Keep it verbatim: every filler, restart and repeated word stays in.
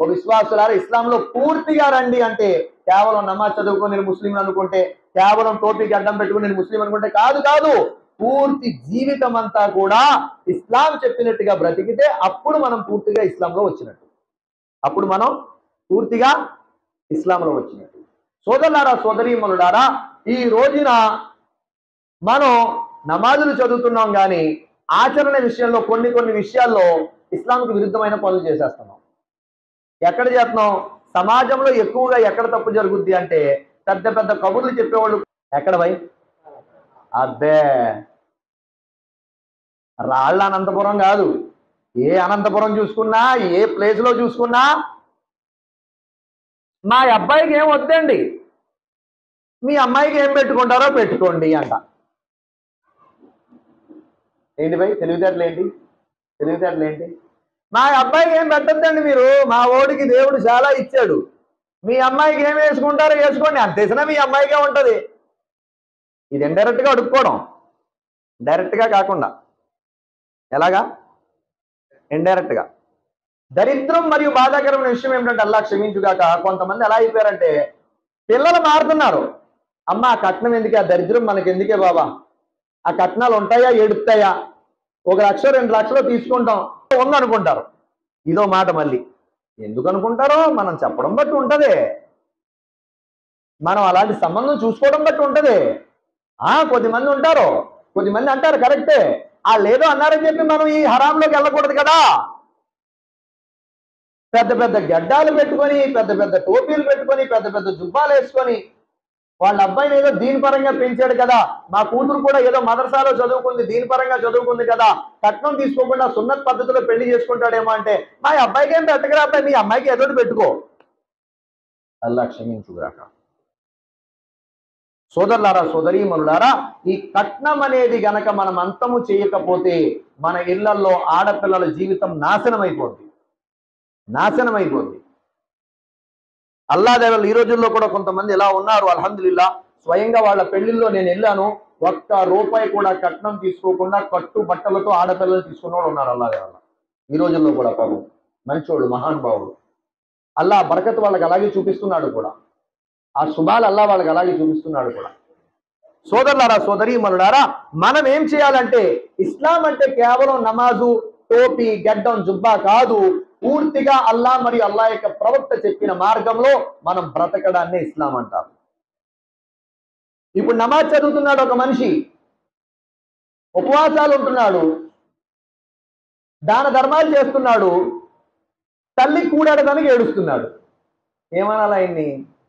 ఓ విశ్వాసులారా ఇస్లాంలో పూర్తిగా రండి అంటే కేవలం నమాజ్ చదువుకొని నేను ముస్లిం అనుకుంటే, కేవలం టోపీకి అడ్డం పెట్టుకుని నేను ముస్లిం అనుకుంటే కాదు కాదు పూర్తి జీవితం అంతా కూడా ఇస్లాం చెప్పినట్టుగా బ్రతికితే అప్పుడు మనం పూర్తిగా ఇస్లాంలో వచ్చినట్టు, అప్పుడు మనం పూర్తిగా ఇస్లాంలో వచ్చినట్టు. సోదరులారా సోదరీమణులారా, ఈ రోజున మనం నమాజులు చదువుతున్నాం కానీ ఆచరణ విషయంలో కొన్ని కొన్ని విషయాల్లో ఇస్లాంకు విరుద్ధమైన పనులు చేసేస్తున్నాం. ఎక్కడ చేస్తున్నాం? సమాజంలో ఎక్కువగా ఎక్కడ తప్పు జరుగుద్ది అంటే పెద్ద పెద్ద కబుర్లు చెప్పేవాళ్ళు ఎక్కడ భయ్? అబ్బే రాళ్ళ అనంతపురం కాదు, ఏ అనంతపురం చూసుకున్నా ఏ ప్లేస్లో చూసుకున్నా మా అబ్బాయికి ఏం వద్దండి, మీ అమ్మాయికి ఏం పెట్టుకుంటారో పెట్టుకోండి అంట. ఏంటి భయ్ తెలివితేటలు ఏంటి? తెలివితేటలు ఏంటి? మా అబ్బాయికి ఏం పెట్టద్దండి మీరు, మా ఓడికి దేవుడు చాలా ఇచ్చాడు, మీ అమ్మాయికి ఏం వేసుకుంటారో వేసుకోండి అంతేసినా మీ అమ్మాయికే ఉంటుంది. ఇది ఇండైరెక్ట్గా అడుక్కోవడం, డైరెక్ట్గా కాకుండా. ఎలాగా? ఇండైరెక్ట్గా. దరిద్రం మరియు బాధాకరమైన విషయం ఏమిటంటే అల్లా క్షమించుగాక కొంతమంది ఎలా అయిపోయారంటే పిల్లలు మారుతున్నారు. అమ్మ ఆ కట్నం ఎందుకే, ఆ దరిద్రం మనకి ఎందుకే బాబా, ఆ కట్నాలు ఉంటాయా ఏడుస్తాయా, ఒక లక్ష రెండు లక్షలు తీసుకుంటాం ఉందనుకుంటారు. ఇదో మాట మళ్ళీ ఎందుకు అనుకుంటారో మనం చెప్పడం బట్టి ఉంటుంది, మనం అలాంటి సంబంధం చూసుకోవడం బట్టి ఉంటుంది. ఆ కొద్దిమంది ఉంటారు, కొద్దిమంది అంటారు కరెక్టే, వాళ్ళు ఏదో అన్నారని చెప్పి మనం ఈ హరాంలోకి వెళ్ళకూడదు కదా. పెద్ద పెద్ద గడ్డాలు పెట్టుకొని పెద్ద పెద్ద టోపీలు పెట్టుకొని పెద్ద పెద్ద జుబ్బాలు వేసుకొని వాళ్ళ అబ్బాయిని ఏదో దీని పరంగా పెంచాడు కదా, మా కూతురు కూడా ఏదో మదర్సాలో చదువుకుంది దీని పరంగా చదువుకుంది కదా, కట్నం తీసుకోకుండా సున్నత్ పద్ధతిలో పెళ్లి చేసుకుంటాడేమో అంటే మా అబ్బాయికి ఏం పెట్టకరా అబ్బాయి, మీ అమ్మాయికి ఏదో పెట్టుకో. అల్లా క్షమించుగాక. సోదరులారా సోదరీమణులారా, ఈ కట్నం అనేది గనక మనం అంతము చేయకపోతే మన ఇళ్లలో ఆడపిల్లల జీవితం నాశనం అయిపోద్ది, నాశనం అయిపోద్ది. అల్లా దేవల్ ఈ రోజుల్లో కూడా కొంతమంది ఎలా ఉన్నారు అల్హమ్దులిల్లా, స్వయంగా వాళ్ళ పెళ్లిల్లో నేను వెళ్ళాను, ఒక్క రూపాయి కూడా కట్నం తీసుకోకుండా కట్టు బట్టలతో ఆడపిల్లలు తీసుకున్న వాళ్ళు ఉన్నారు అల్లా దేవల్ల ఈ రోజుల్లో కూడా. పాపం మంచోళ్ళు మహానుభావుడు, అల్లా బరకత్ వాళ్ళకి అలాగే చూపిస్తున్నాడు కూడా, ఆ శుభాలు అల్లా వాళ్ళకి అలాగే చూపిస్తున్నాడు కూడా. సోదరులారా సోదరీమణులారా, మనం ఏం చేయాలంటే ఇస్లాం అంటే కేవలం నమాజు టోపీ గడ్డం జుబ్బా కాదు, పూర్తిగా అల్లా మరియు అల్లా యొక్క ప్రవక్త చెప్పిన మార్గంలో మనం బ్రతకడాన్ని ఇస్లాం అంటారు. ఇప్పుడు నమాజ్ చదువుతున్నాడు ఒక మనిషి, ఉపవాసాలు ఉంటున్నాడు, దాన ధర్మాలు చేస్తున్నాడు, తల్లి కూడాడదానికి ఏడుస్తున్నాడు. ఏమనాలి ఆయన్ని?